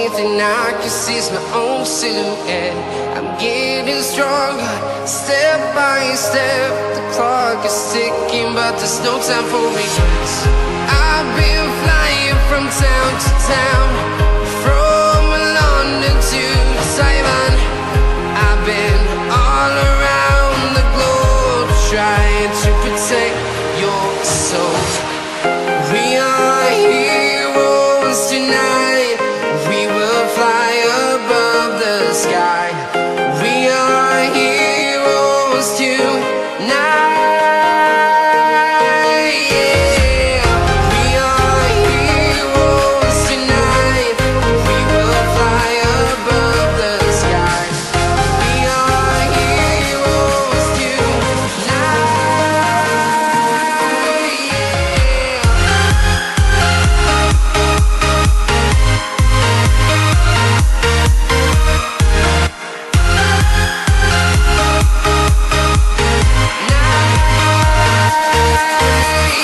only thing I can see is my own silhouette. I'm getting stronger, step by step. The clock is ticking, but there's no time for regrets. I've been flying from town to town, from London to Taiwan. I've been all around the globe, trying to protect your soul. We are heroes tonight. We will fly above the sky. We are heroes tonight.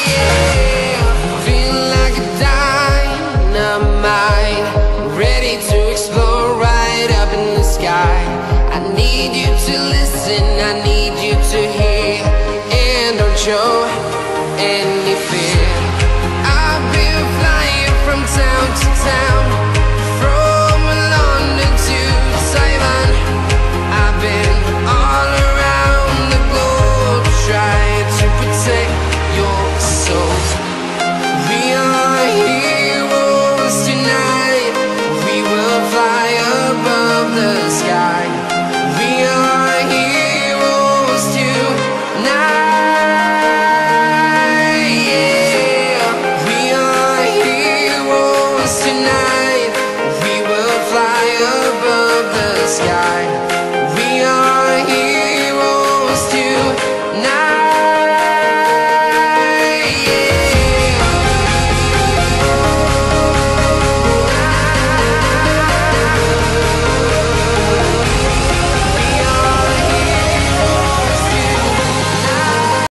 Ready to